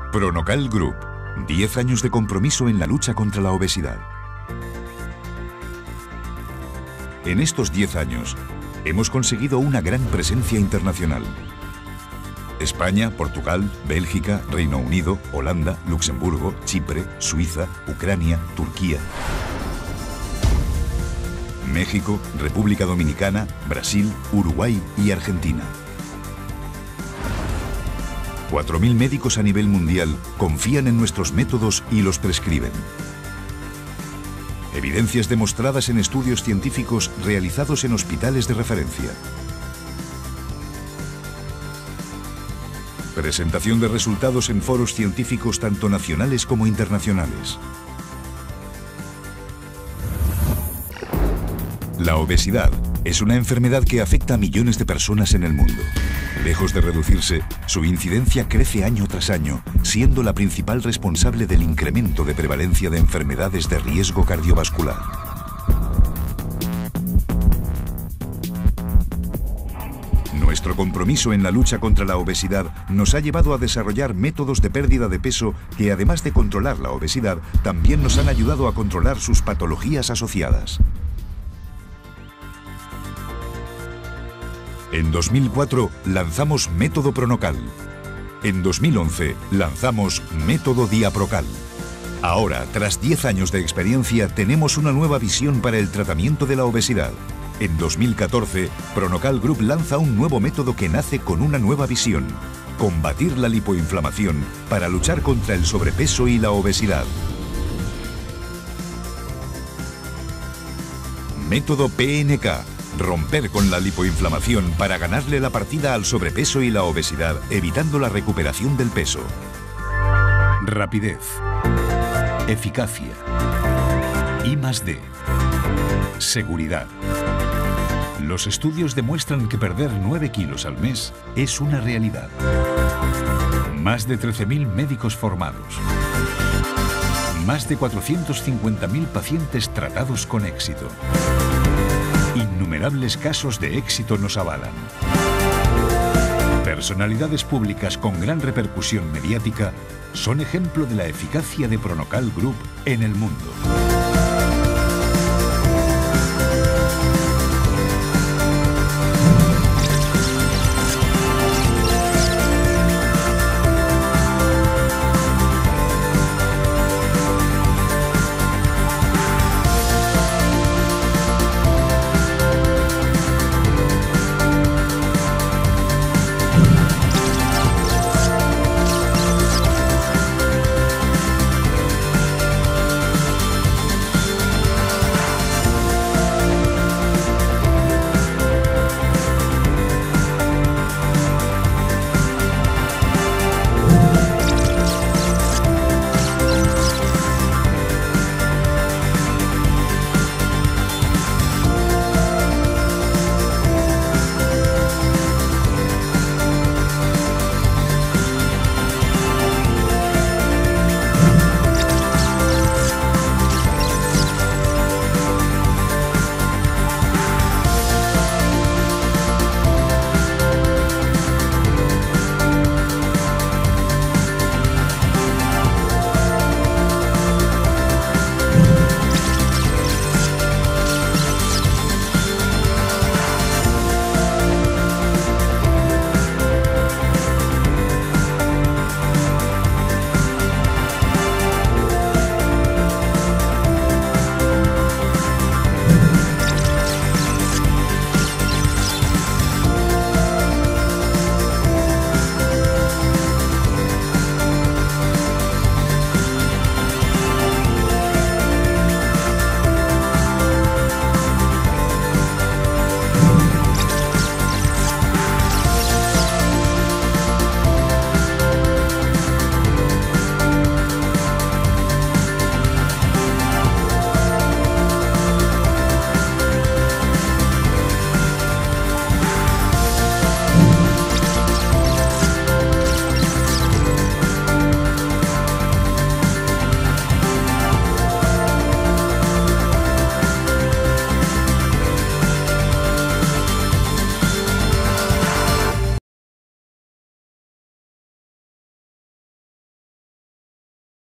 Pronocal Group. 10 años de compromiso en la lucha contra la obesidad. En estos 10 años, hemos conseguido una gran presencia internacional. España, Portugal, Bélgica, Reino Unido, Holanda, Luxemburgo, Chipre, Suiza, Ucrania, Turquía, México, República Dominicana, Brasil, Uruguay y Argentina. 4.000 médicos a nivel mundial confían en nuestros métodos y los prescriben. Evidencias demostradas en estudios científicos realizados en hospitales de referencia. Presentación de resultados en foros científicos tanto nacionales como internacionales. La obesidad es una enfermedad que afecta a millones de personas en el mundo. Lejos de reducirse, su incidencia crece año tras año, siendo la principal responsable del incremento de prevalencia de enfermedades de riesgo cardiovascular. Nuestro compromiso en la lucha contra la obesidad nos ha llevado a desarrollar métodos de pérdida de peso que, además de controlar la obesidad, también nos han ayudado a controlar sus patologías asociadas. En 2004 lanzamos Método Pronocal. En 2011 lanzamos Método Diaprocal. Ahora, tras 10 años de experiencia, tenemos una nueva visión para el tratamiento de la obesidad. En 2014, Pronocal Group lanza un nuevo método que nace con una nueva visión: combatir la lipoinflamación para luchar contra el sobrepeso y la obesidad. Método PNK. Romper con la lipoinflamación para ganarle la partida al sobrepeso y la obesidad, evitando la recuperación del peso. Rapidez. Eficacia. I+D. Seguridad. Los estudios demuestran que perder 9 kilos al mes es una realidad. Más de 13.000 médicos formados. Más de 450.000 pacientes tratados con éxito. Innumerables casos de éxito nos avalan. Personalidades públicas con gran repercusión mediática son ejemplo de la eficacia de Pronocal Group en el mundo.